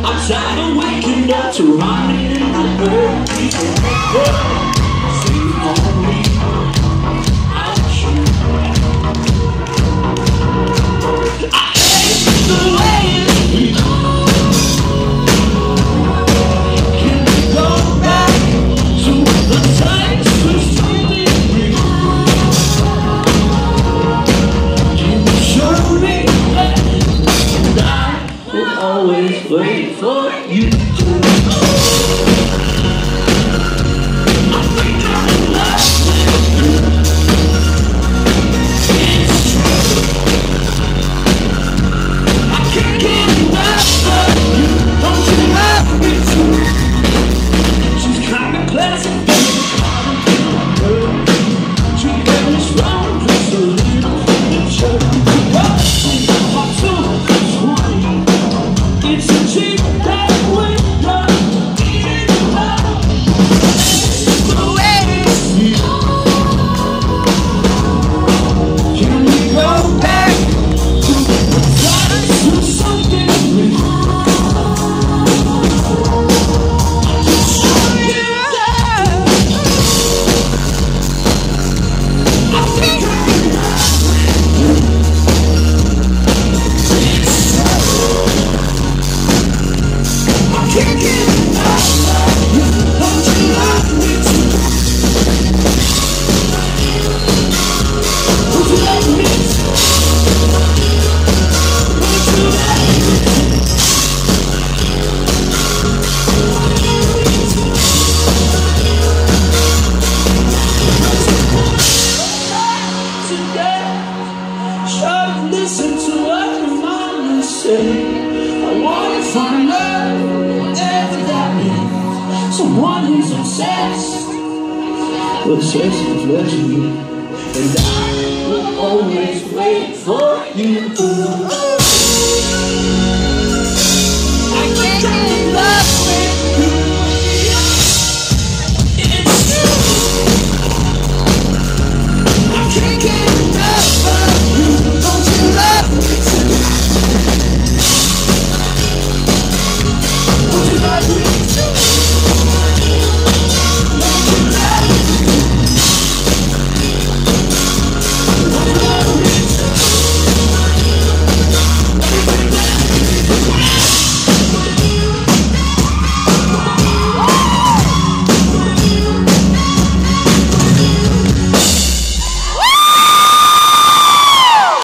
I'm tired of waking up to running in the earth. Sing on me, I'll shoot. I hate the way it feels. Can we go back to the times when something real? Can you show me that I will always wait for you? Listen to what your mama say. I wanna find love, whatever that means. Someone who's obsessed with pleasure, and I will always wait for you.